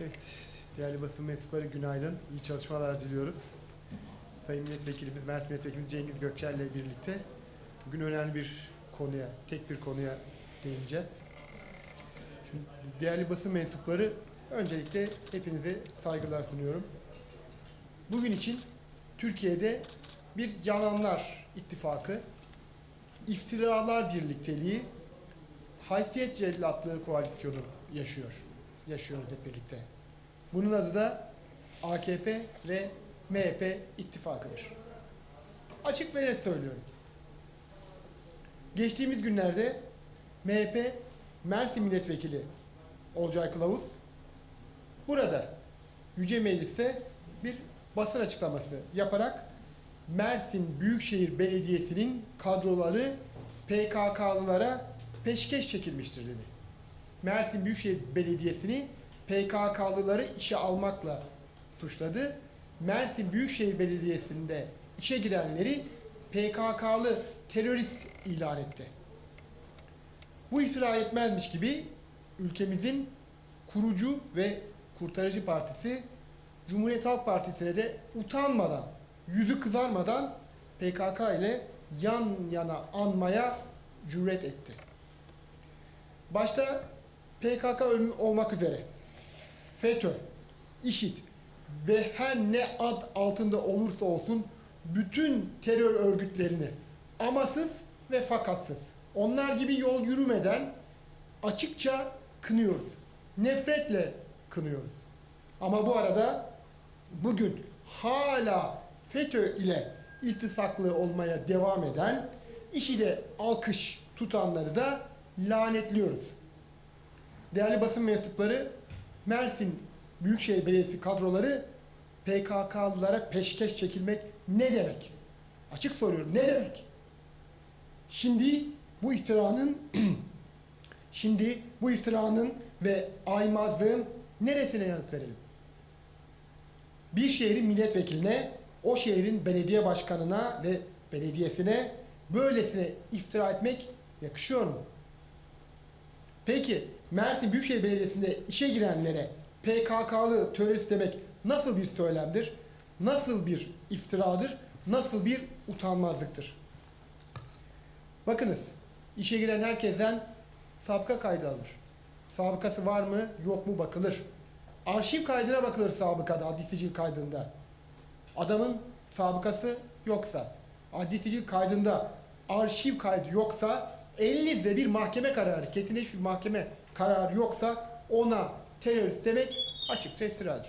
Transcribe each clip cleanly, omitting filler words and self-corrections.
Evet, değerli basın mensupları günaydın, iyi çalışmalar diliyoruz. Sayın Milletvekilimiz, Mersin Milletvekilimiz Cengiz Gökçer ile birlikte bugün önemli bir konuya, tek bir konuya değineceğiz. Şimdi, değerli basın mensupları, öncelikle hepinize saygılar sunuyorum. Bugün için Türkiye'de bir yalanlar ittifakı, iftiralar birlikteliği, haysiyet cellatlığı koalisyonu yaşıyoruz hep birlikte. Bunun adı da AKP ve MHP ittifakıdır. Açık ve net söylüyorum. Geçtiğimiz günlerde MHP Mersin Milletvekili Olcay Kılavuz burada Yüce Meclis'te bir basın açıklaması yaparak Mersin Büyükşehir Belediyesi'nin kadroları PKK'lılara peşkeş çekilmiştir dedi. Mersin Büyükşehir Belediyesi'ni PKK'lıları işe almakla suçladı. Mersin Büyükşehir Belediyesi'nde işe girenleri PKK'lı terörist ilan etti. Bu iftira etmezmiş gibi ülkemizin kurucu ve kurtarıcı partisi Cumhuriyet Halk Partisi'ne de utanmadan, yüzü kızarmadan PKK ile yan yana anmaya cüret etti. Başta PKK olmak üzere FETÖ, İŞİD ve her ne ad altında olursa olsun bütün terör örgütlerini amasız ve fakatsız, onlar gibi yol yürümeden açıkça kınıyoruz. Nefretle kınıyoruz. Ama bu arada bugün hala FETÖ ile iltisaklı olmaya devam eden, İŞİD'e alkış tutanları da lanetliyoruz. Değerli basın mensupları, Mersin Büyükşehir Belediyesi kadroları PKK'lılara peşkeş çekilmek ne demek? Açık soruyorum, ne demek? Şimdi bu iftiranın ve aymazlığın neresine yanıt verelim? Bir şehrin milletvekiline, o şehrin belediye başkanına ve belediyesine böylesine iftira etmek yakışıyor mu? Peki Mersin Büyükşehir Belediyesi'nde işe girenlere PKK'lı terörist demek nasıl bir söylemdir? Nasıl bir iftiradır? Nasıl bir utanmazlıktır? Bakınız, işe giren herkesten sabıka kaydı alınır. Sabıkası var mı, yok mu bakılır. Arşiv kaydına bakılır sabıkada, adli sicil kaydında. Adamın sabıkası yoksa, adli sicil kaydında arşiv kaydı yoksa, elinizde bir mahkeme kararı, kesinleşmiş bir mahkeme kararı yoksa ona terörist demek açıkça iftiradır.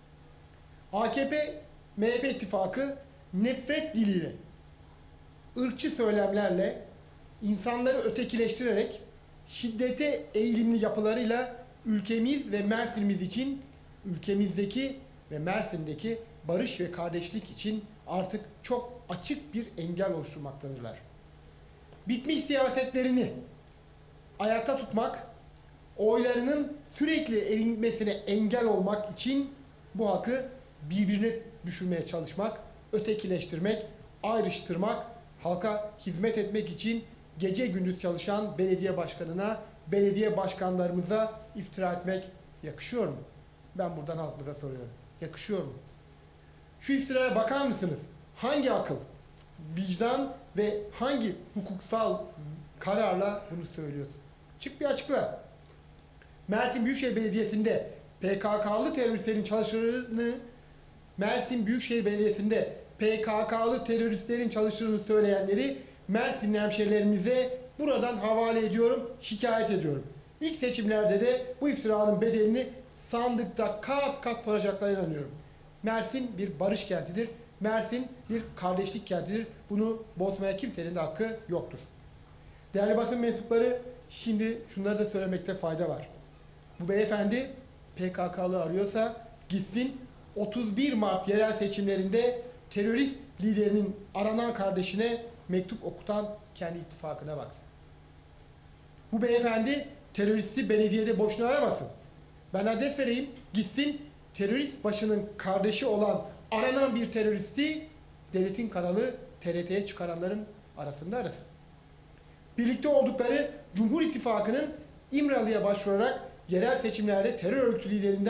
AKP-MHP ittifakı nefret diliyle, ırkçı söylemlerle, insanları ötekileştirerek, şiddete eğilimli yapılarıyla ülkemiz ve Mersin'imiz için, ülkemizdeki ve Mersin'deki barış ve kardeşlik için artık çok açık bir engel oluşturmaktadırlar. Bitmiş siyasetlerini ayakta tutmak, oylarının sürekli erilmesine engel olmak için bu halkı birbirine düşürmeye çalışmak, ötekileştirmek, ayrıştırmak, halka hizmet etmek için gece gündüz çalışan belediye başkanına, belediye başkanlarımıza iftira etmek yakışıyor mu? Ben buradan halkımıza soruyorum. Yakışıyor mu? Şu iftiraya bakar mısınız? Hangi akıl, vicdan ve hangi hukuksal kararla bunu söylüyorsun? Çık bir açıkla. Mersin Büyükşehir Belediyesi'nde PKK'lı teröristlerin çalıştığını, Mersin Büyükşehir Belediyesi'nde PKK'lı teröristlerin çalıştığını söyleyenleri Mersinli hemşehrilerimize buradan havale ediyorum, şikayet ediyorum. İlk seçimlerde de bu iftiranın bedelini sandıkta kat kat soracaklarına inanıyorum. Mersin bir barış kentidir. Mersin bir kardeşlik kentidir. Bunu bozmaya kimsenin de hakkı yoktur. Değerli basın mensupları, şimdi şunları da söylemekte fayda var. Bu beyefendi PKK'lı arıyorsa gitsin 31 Mart yerel seçimlerinde terörist liderinin aranan kardeşine mektup okutan kendi ittifakına baksın. Bu beyefendi teröristi belediyede boşuna aramasın. Ben adres vereyim, gitsin terörist başının kardeşi olan aranan bir teröristi devletin kanalı TRT'ye çıkaranların arasında arasın. Birlikte oldukları Cumhur İttifakı'nın İmralı'ya başvurarak yerel seçimlerde terör örgütü liderinden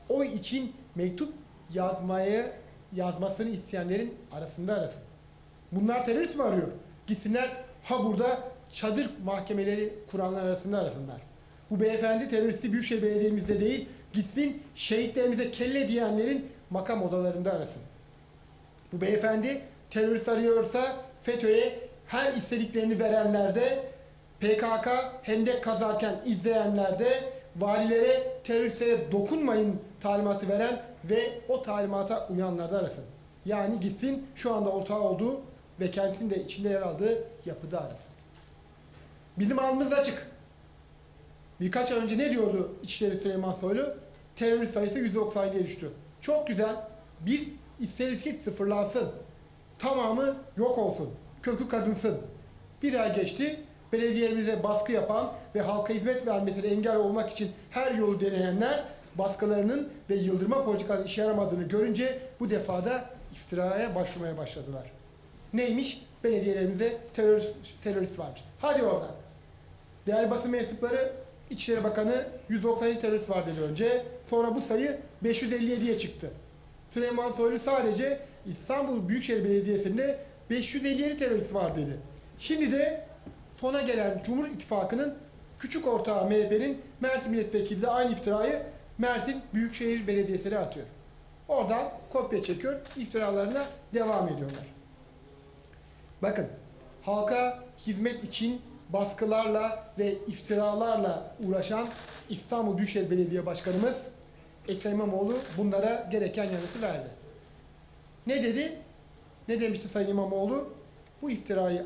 oy için mektup yazmasını isteyenlerin arasında arasın. Bunlar terörist mi arıyor? Gitsinler burada çadır mahkemeleri kuranlar arasında arasınlar. Bu beyefendi teröristi Büyükşehir Belediye'mizde değil, gitsin şehitlerimize kelle diyenlerin makam odalarında arasın. Bu beyefendi terörist arıyorsa FETÖ'ye her istediklerini verenlerde, PKK hendek kazarken izleyenlerde, valilere teröristlere dokunmayın talimatı veren ve o talimata uyanlarda arasın. Yani gitsin şu anda ortağı olduğu ve kendisinin de içinde yer aldığı yapıda arasın. Bizim alnımız açık. Birkaç ay önce ne diyordu İçişleri Süleyman Soylu? Terörist sayısı %97'ye düştü. Çok güzel. Biz isteriz ki sıfırlansın. Tamamı yok olsun. Kökü kazınsın. Bir ay geçti. Belediyelerimize baskı yapan ve halka hizmet vermesine engel olmak için her yolu deneyenler baskılarının ve yıldırma politikanın işe yaramadığını görünce bu defada iftiraya başvurmaya başladılar. Neymiş? Belediyelerimize terörist varmış. Hadi oradan. Değerli basın mensupları, İçişleri Bakanı 197 terörist var dedi önce. Sonra bu sayı 557'ye çıktı. Süleyman Soylu sadece İstanbul Büyükşehir Belediyesi'nde 557 terörist var dedi. Şimdi de sona gelen Cumhur İttifakı'nın küçük ortağı MHP'nin Mersin Milletvekili de aynı iftirayı Mersin Büyükşehir Belediyesi'ne atıyor. Oradan kopya çekiyor, iftiralarına devam ediyorlar. Bakın, halka hizmet için baskılarla ve iftiralarla uğraşan İstanbul Büyükşehir Belediye Başkanımız Ekrem İmamoğlu bunlara gereken yanıtı verdi. Ne dedi? Ne demişti Sayın İmamoğlu? Bu iftirayı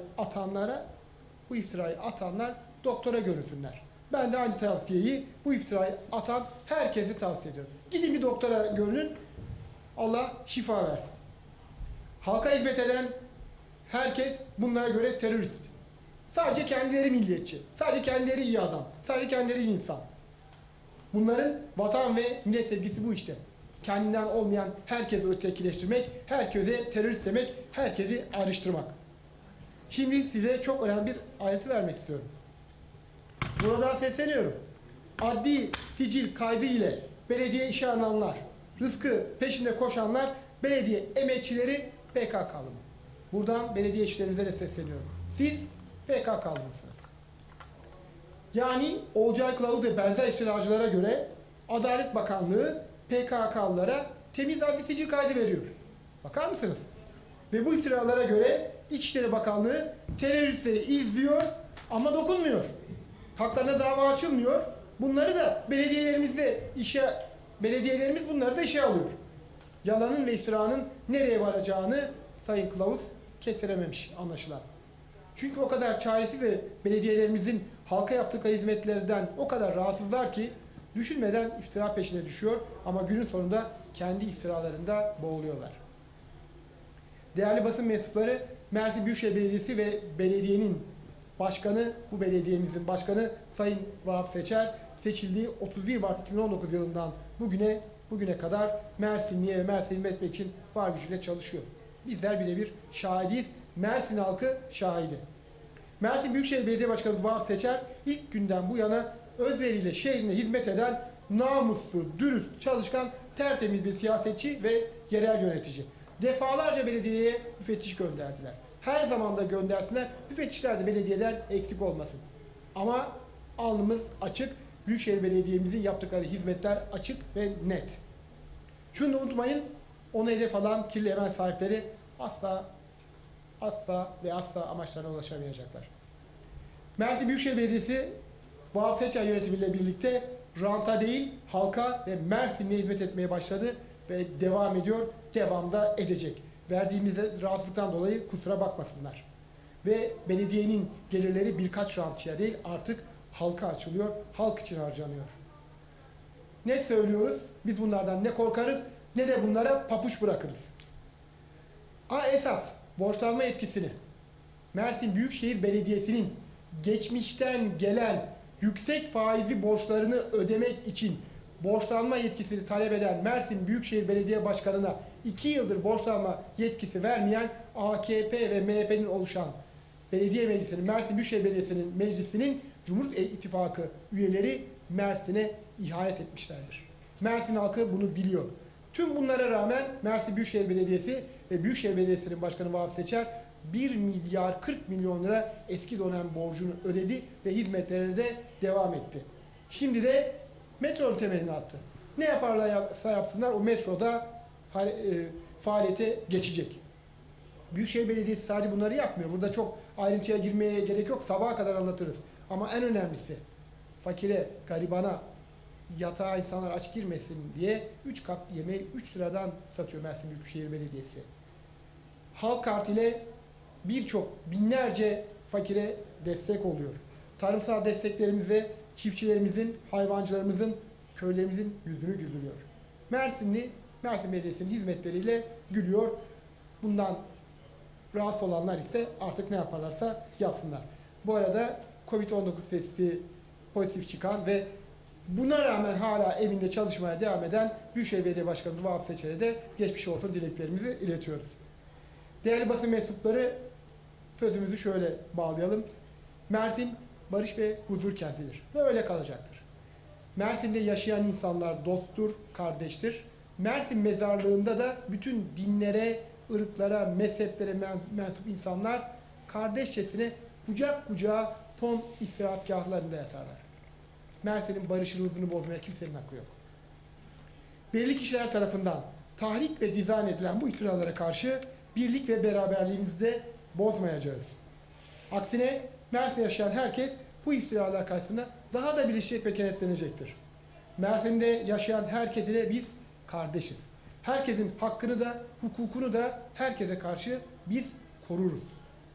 atanlar doktora görünsünler. Ben de aynı tavsiyeyi bu iftirayı atan herkese tavsiye ediyorum. Gidin bir doktora görünün. Allah şifa versin. Halka hizmet eden herkes bunlara göre terörist. Sadece kendileri milliyetçi. Sadece kendileri iyi adam. Sadece kendileri iyi insan. Bunların vatan ve millet sevgisi bu işte. Kendinden olmayan herkesi ötekileştirmek, herkese terörist demek, herkesi ayrıştırmak. Şimdi size çok önemli bir ayrıntı vermek istiyorum. Buradan sesleniyorum. Adli sicil kaydı ile belediye işe alınanlar, rızkı peşinde koşanlar, belediye emekçileri PKK'lı mı? Buradan belediye işçilerimize de sesleniyorum. Siz PKK'lı mısınız? Yani Olcay Kılavuz ve benzer iştiracılara göre Adalet Bakanlığı PKK'lılara temiz adli sicil kaydı veriyor. Bakar mısınız? Ve bu iftiralara göre İçişleri Bakanlığı teröristleri izliyor ama dokunmuyor. Haklarına dava açılmıyor. Bunları da belediyelerimiz bunları da işe alıyor. Yalanın ve iftiranın nereye varacağını Sayın Kılavuz kestirememiş anlaşılan. Çünkü o kadar çaresiz ve belediyelerimizin halka yaptıkları hizmetlerden o kadar rahatsızlar ki düşünmeden iftira peşine düşüyor ama günün sonunda kendi iftiralarında boğuluyorlar. Değerli basın mensupları, Mersin Büyükşehir Belediyesi ve belediyenin başkanı, bu belediyemizin başkanı Sayın Vahap Seçer seçildiği 31 Mart 2019 yılından bugüne kadar Mersinli'ye ve Mersin'e hizmet etmek için var gücüyle çalışıyor. Bizler birebir şahidiyiz. Mersin halkı şahidi. Mersin Büyükşehir Belediye Başkanı Vahap Seçer ilk günden bu yana özveriyle şehrine hizmet eden namuslu, dürüst, çalışkan, tertemiz bir siyasetçi ve yerel yönetici. Defalarca belediyeye müfettiş gönderdiler. Her zaman da göndersinler. Müfettişler de belediyeden eksik olmasın. Ama alnımız açık. Büyükşehir Belediye'mizin yaptıkları hizmetler açık ve net. Şunu da unutmayın, onu hedef alan kirli emel sahipleri asla ve asla amaçlarına ulaşamayacaklar. Mersin Büyükşehir Belediyesi Vahap Seçer yönetimiyle birlikte ranta değil, halka ve Mersin'e hizmet etmeye başladı ve devam ediyor, devam da edecek. Verdiğimiz rahatsızlıktan dolayı kusura bakmasınlar. Ve belediyenin gelirleri birkaç rantçıya değil, artık halka açılıyor, halk için harcanıyor. Ne söylüyoruz? Biz bunlardan ne korkarız, ne de bunlara papuç bırakırız. Esas borçlanma yetkisini Mersin Büyükşehir Belediyesi'nin geçmişten gelen yüksek faizli borçlarını ödemek için borçlanma yetkisini talep eden Mersin Büyükşehir Belediye Başkanı'na 2 yıldır borçlanma yetkisi vermeyen AKP ve MHP'nin oluşan Belediye Meclisi'nin, Mersin Büyükşehir Belediyesi'nin meclisinin Cumhur İttifakı üyeleri Mersin'e ihanet etmişlerdir. Mersin halkı bunu biliyor. Tüm bunlara rağmen Mersin Büyükşehir Belediyesi ve Büyükşehir Belediyesi'nin başkanı Vahap Seçer 1 milyar 40 milyon lira eski dönem borcunu ödedi ve hizmetlerine de devam etti. Şimdi de metronun temelini attı. Ne yaparlarsa yapsınlar o metroda faaliyete geçecek. Büyükşehir Belediyesi sadece bunları yapmıyor. Burada çok ayrıntıya girmeye gerek yok. Sabaha kadar anlatırız. Ama en önemlisi fakire, garibana, yatağa insanlar aç girmesin diye 3 kap yemeği 3 liradan satıyor Mersin Büyükşehir Belediyesi. Halk Kart ile birçok binlerce fakire destek oluyor. Tarımsal desteklerimizle çiftçilerimizin, hayvancılarımızın, köylerimizin yüzünü güldürüyor. Mersin Belediyesi'nin hizmetleriyle gülüyor. Bundan rahatsız olanlar ise artık ne yaparlarsa yapsınlar. Bu arada Covid-19 testi pozitif çıkan ve buna rağmen hala evinde çalışmaya devam eden Büyükşehir Belediye Başkanımız Vahap Seçer'e de geçmiş olsun dileklerimizi iletiyoruz. Değerli basın mensupları, sözümüzü şöyle bağlayalım. Mersin barış ve huzur kentidir ve öyle kalacaktır. Mersin'de yaşayan insanlar dosttur, kardeştir. Mersin mezarlığında da bütün dinlere, ırklara, mezheplere mensup insanlar kardeşçesine kucak kucağa son istirahatgahlarında yatarlar. Mersin'in barış huzurunu bozmaya kimsenin hakkı yok. Belirli kişiler tarafından tahrik ve dizayn edilen bu iftiralara karşı birlik ve beraberliğimizi de bozmayacağız. Aksine Mersin'de yaşayan herkes bu iftiralar karşısında daha da birleşecek ve kenetlenecektir. Mersin'de yaşayan herkes ile biz kardeşiz. Herkesin hakkını da, hukukunu da herkese karşı biz koruruz.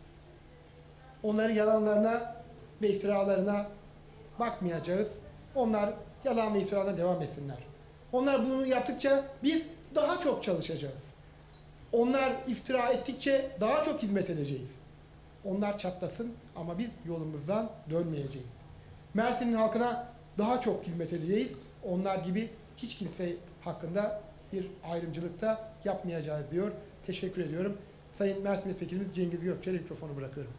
Onların yalanlarına ve iftiralarına bakmayacağız. Onlar yalan ve iftiralarına devam etsinler. Onlar bunu yaptıkça biz daha çok çalışacağız. Onlar iftira ettikçe daha çok hizmet edeceğiz. Onlar çatlasın ama biz yolumuzdan dönmeyeceğiz. Mersin'in halkına daha çok hizmet edeceğiz. Onlar gibi hiç kimse hakkında bir ayrımcılık da yapmayacağız diyor. Teşekkür ediyorum. Sayın Mersin Milletvekilimiz Cengiz Gökçer'e mikrofonu bırakıyorum.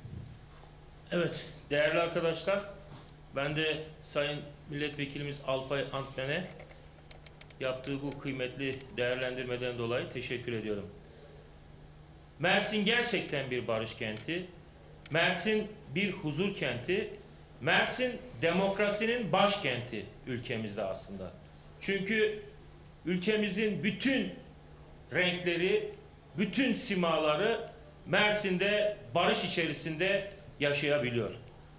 Evet, değerli arkadaşlar, ben de Sayın Milletvekilimiz Alpay Antmen'e yaptığı bu kıymetli değerlendirmeden dolayı teşekkür ediyorum. Mersin gerçekten bir barış kenti. Mersin bir huzur kenti. Mersin demokrasinin başkenti ülkemizde aslında. Çünkü ülkemizin bütün renkleri, bütün simaları Mersin'de barış içerisinde yaşayabiliyor.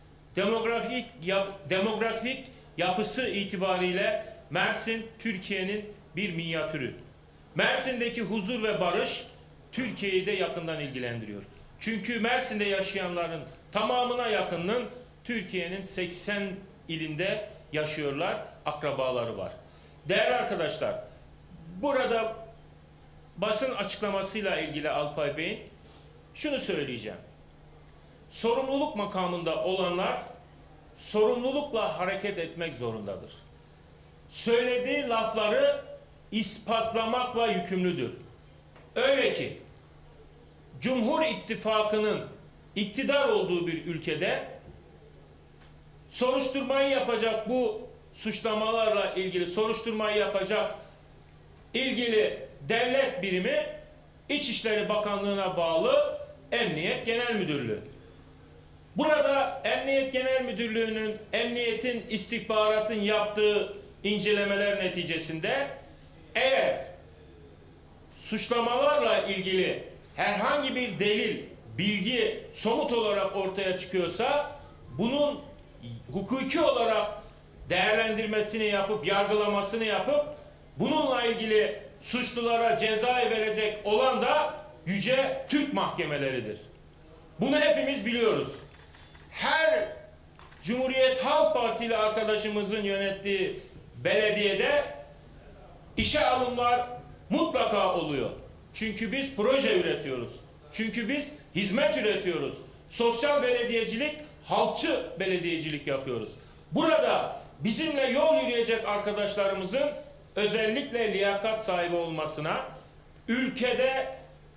Demografik yapısı itibariyle Mersin Türkiye'nin bir minyatürü. Mersin'deki huzur ve barış Türkiye'yi de yakından ilgilendiriyor. Çünkü Mersin'de yaşayanların tamamına yakınının Türkiye'nin 80 ilinde yaşıyorlar, akrabaları var. Değerli arkadaşlar, burada basın açıklamasıyla ilgili Alpay Bey'in şunu söyleyeceğim. Sorumluluk makamında olanlar sorumlulukla hareket etmek zorundadır. Söylediği lafları ispatlamakla yükümlüdür. Öyle ki Cumhur İttifakı'nın iktidar olduğu bir ülkede soruşturmayı yapacak, bu suçlamalarla ilgili soruşturmayı yapacak ilgili devlet birimi İçişleri Bakanlığı'na bağlı Emniyet Genel Müdürlüğü. Burada Emniyet Genel Müdürlüğü'nün, emniyetin, istihbaratın yaptığı incelemeler neticesinde eğer suçlamalarla ilgili herhangi bir delil, bilgi somut olarak ortaya çıkıyorsa bunun hukuki olarak değerlendirmesini yapıp, yargılamasını yapıp bununla ilgili suçlulara cezayı verecek olan da yüce Türk mahkemeleridir. Bunu hepimiz biliyoruz. Her Cumhuriyet Halk Partili arkadaşımızın yönettiği belediyede işe alımlar mutlaka oluyor. Çünkü biz proje üretiyoruz. Çünkü biz hizmet üretiyoruz. Sosyal belediyecilik, halkçı belediyecilik yapıyoruz. Burada bizimle yol yürüyecek arkadaşlarımızın özellikle liyakat sahibi olmasına, ülkede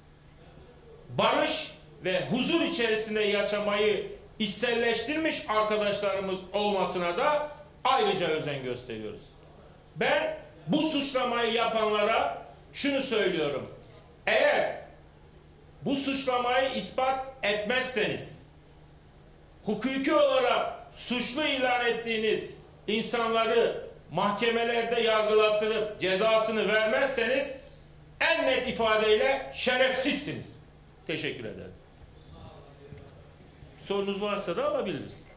barış ve huzur içerisinde yaşamayı içselleştirmiş arkadaşlarımız olmasına da ayrıca özen gösteriyoruz. Ben bu suçlamayı yapanlara şunu söylüyorum. Eğer bu suçlamayı ispat etmezseniz, hukuki olarak suçlu ilan ettiğiniz insanları mahkemelerde yargılattırıp cezasını vermezseniz en net ifadeyle şerefsizsiniz. Teşekkür ederim. Sorunuz varsa da alabiliriz.